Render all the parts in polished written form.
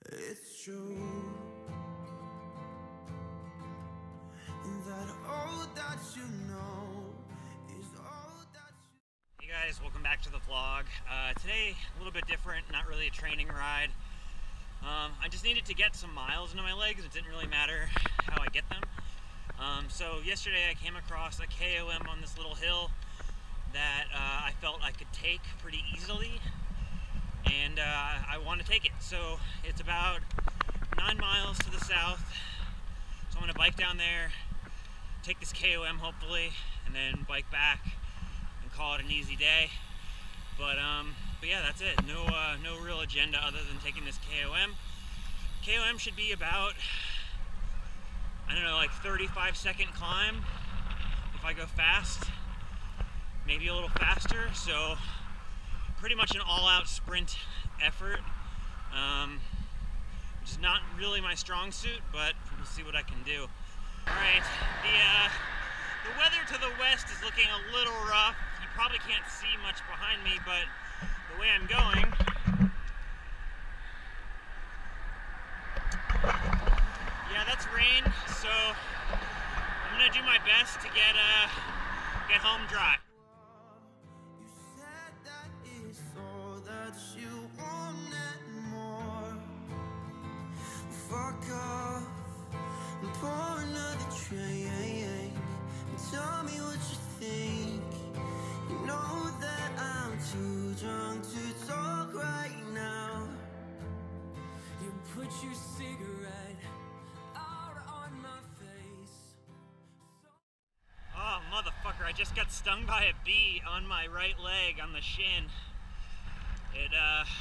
It's true that all that you know is all that you... Hey guys, welcome back to the vlog. Today, a little bit different, not really a training ride. I just needed to get some miles into my legs. It didn't really matter how I get them. So yesterday I came across a KOM on this little hill that I felt I could take pretty easily, and I want to take it. So it's about 9 miles to the south, so I'm going to bike down there, take this KOM hopefully, and then bike back and call it an easy day. But yeah, that's it. No real agenda other than taking this KOM. KOM should be about, I don't know, like 35-second climb if I go fast, maybe a little faster. So pretty much an all-out sprint effort, which is not really my strong suit, but we'll see what I can do. All right, the weather to the west is looking a little rough. You probably can't see much behind me, but the way I'm going, yeah, that's rain. So I'm gonna do my best to get home dry. You said that it's all that you want and more. Fuck off and pour another drink and tell me what you think. You know that I'm too drunk to talk right now. You put your cigarette out on my face. Oh, motherfucker, I just got stung by a bee on my right leg, on the shin. It,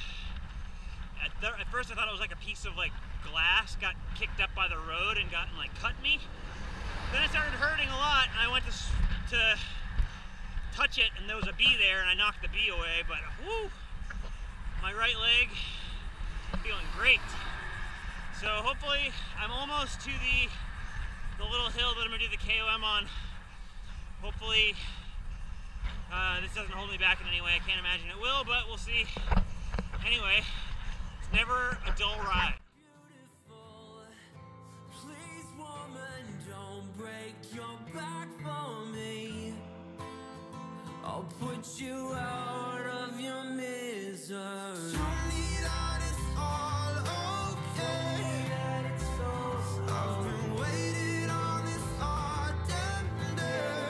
at first I thought it was like a piece of like glass got kicked up by the road and cut me. Then it started hurting a lot, and I went to touch it, and there was a bee there, and I knocked the bee away, but whoo, my right leg, feeling great. So hopefully I'm almost to the little hill that I'm gonna do the KOM on. Hopefully this doesn't hold me back in any way. I can't imagine it will, but we'll see. Anyway, it's never a dull ride. Beautiful, please woman, don't break your back for me. I'll put you out of your misery. Tell me that it's all okay. I've been waiting on this all damn day.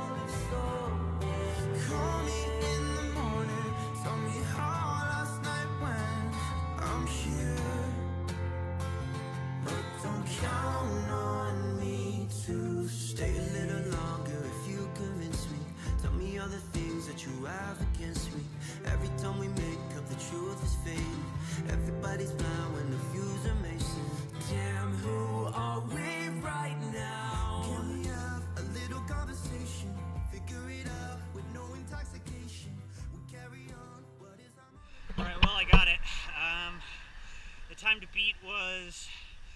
Call me in the morning, tell me how last night went. I'm here, but don't count on me to stay a little longer if you convince me. Tell me all the things that you have against me. Every time we make up, the truth is fading. Everybody's blind when the views are Mason. Damn, who are we right now? Can we have a little conversation? Figure it out with no intoxication. We carry on. What is our... All right, well, I got it. The time to beat was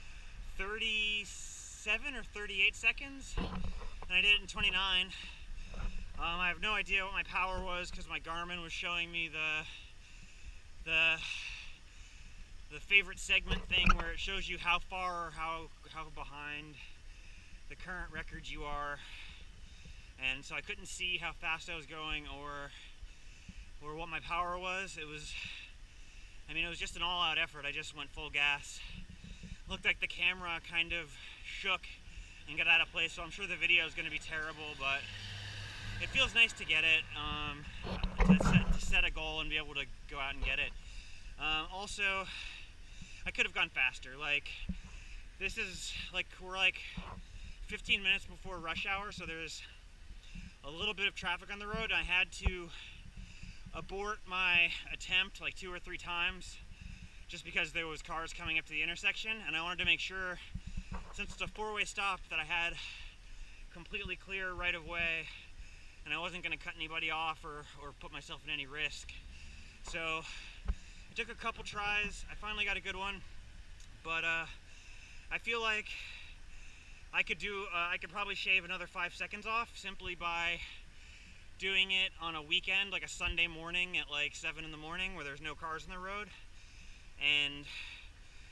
37 or 38 seconds, and I did it in 29. I have no idea what my power was because my Garmin was showing me the favorite segment thing where it shows you how far or how behind the current record you are, and so I couldn't see how fast I was going or what my power was. It was just an all-out effort. I just went full gas. Looked like the camera kind of shook and got out of place, so I'm sure the video is going to be terrible, but it feels nice to get it, to set a goal and be able to go out and get it. Also, I could have gone faster. Like, this is like, we're like 15 minutes before rush hour, so there's a little bit of traffic on the road. I had to abort my attempt like 2 or 3 times just because there was cars coming up to the intersection, and I wanted to make sure, since it's a 4-way stop, that I had completely clear right of way and I wasn't going to cut anybody off or put myself in any risk. So it took a couple tries. I finally got a good one, but I feel like I could probably shave another 5 seconds off simply by doing it on a weekend, like a Sunday morning at like 7 in the morning where there's no cars on the road. And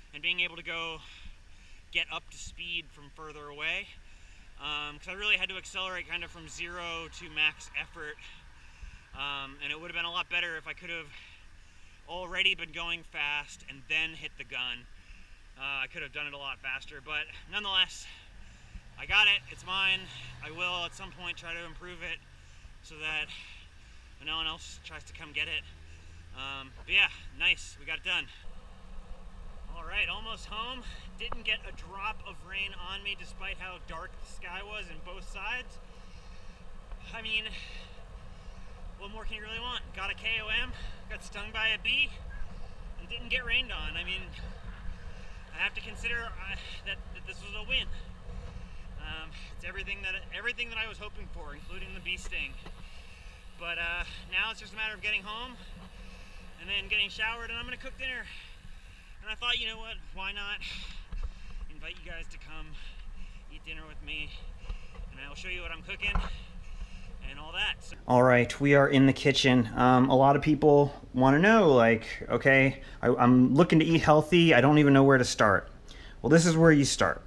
and being able to go get up to speed from further away. Because I really had to accelerate kind of from 0 to max effort. And it would have been a lot better if I could have already been going fast and then hit the gun. I could have done it a lot faster, but nonetheless, I got it, it's mine. I will at some point try to improve it so that no one else tries to come get it. But yeah, nice, we got it done. All right, almost home. Didn't get a drop of rain on me despite how dark the sky was in both sides. I mean, what more can you really want? Got a KOM, got stung by a bee, and didn't get rained on. I mean, I have to consider that this was a win. It's everything that I was hoping for, including the bee sting. But now it's just a matter of getting home and then getting showered, and I'm gonna cook dinner. And I thought, you know what, why not invite you guys to come eat dinner with me, and I will show you what I'm cooking and all that. So all right, we are in the kitchen. A lot of people want to know, like, okay, I'm looking to eat healthy. I don't even know where to start. Well, this is where you start.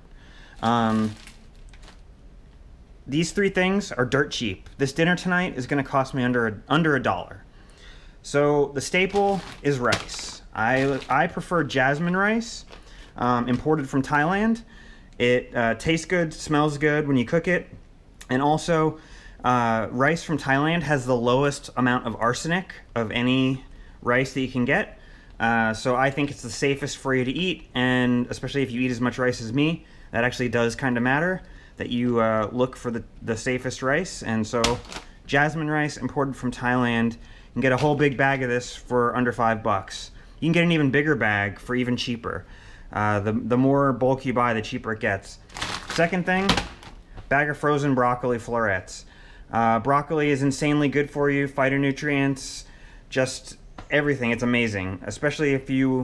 These three things are dirt cheap. This dinner tonight is going to cost me under $1. So the staple is rice. I prefer jasmine rice, imported from Thailand. It tastes good, smells good when you cook it, and also rice from Thailand has the lowest amount of arsenic of any rice that you can get. So I think it's the safest for you to eat, and especially if you eat as much rice as me, that actually does kind of matter, that you look for the safest rice. And so jasmine rice imported from Thailand, you can get a whole big bag of this for under $5. You can get an even bigger bag for even cheaper. The more bulk you buy, the cheaper it gets. Second thing, bag of frozen broccoli florets. Broccoli is insanely good for you, phytonutrients, just everything. It's amazing, especially if you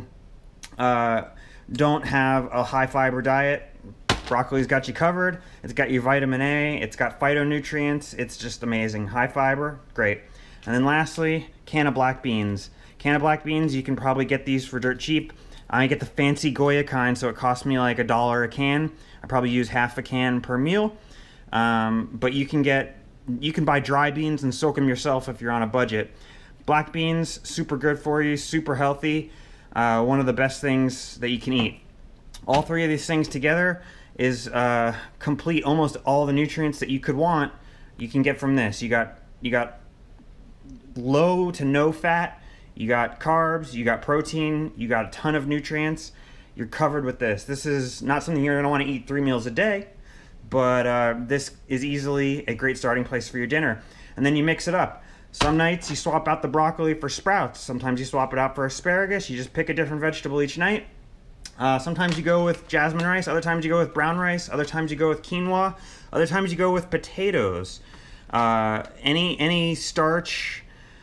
don't have a high fiber diet. Broccoli's got you covered. It's got your vitamin A, it's got phytonutrients. It's just amazing. High fiber, great. And then lastly, can of black beans. Can of black beans, you can probably get these for dirt cheap. I get the fancy Goya kind, so it costs me like $1 a can. I probably use half a can per meal. But you can buy dry beans and soak them yourself if you're on a budget. Black beans, super good for you, super healthy. One of the best things that you can eat. All three of these things together is complete almost all the nutrients that you could want. You can get from this. You got low to no fat. You got carbs, you got protein, you got a ton of nutrients. You're covered with this. This is not something you're gonna wanna eat 3 meals a day, but this is easily a great starting place for your dinner. And then you mix it up. Some nights you swap out the broccoli for sprouts. Sometimes you swap it out for asparagus. You just pick a different vegetable each night. Sometimes you go with jasmine rice, other times you go with brown rice, other times you go with quinoa, other times you go with potatoes. Any starch,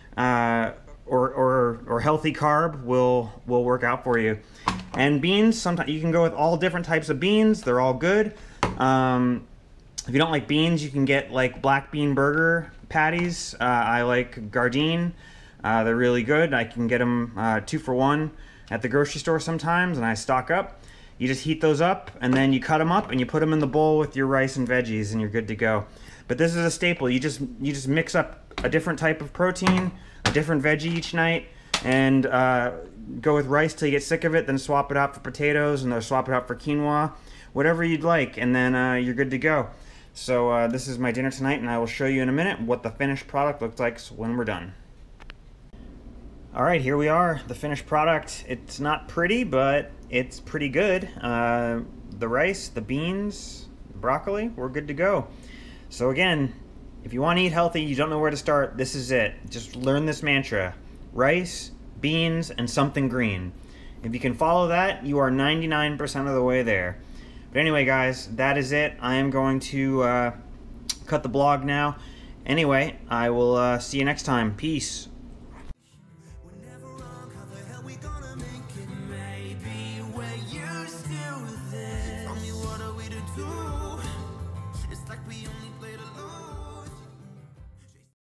or healthy carb will work out for you. And beans, sometimes you can go with all different types of beans. They're all good. If you don't like beans, you can get like black bean burger patties. I like Gardein. They're really good. I can get them 2 for $1 at the grocery store sometimes, and I stock up. You just heat those up, and then you cut them up, and you put them in the bowl with your rice and veggies, and you're good to go. But this is a staple. You just mix up a different type of protein, a different veggie each night, and go with rice till you get sick of it, then swap it out for potatoes, and then swap it out for quinoa, whatever you'd like, and then you're good to go. So this is my dinner tonight, and I will show you in a minute what the finished product looks like when we're done. All right, here we are, the finished product. It's not pretty, but it's pretty good. The rice, the beans, broccoli, we're good to go. So again, if you want to eat healthy, you don't know where to start, this is it. Just learn this mantra: rice, beans, and something green. If you can follow that, you are 99% of the way there. But anyway, guys, that is it. I am going to cut the blog now. Anyway, I will see you next time. Peace.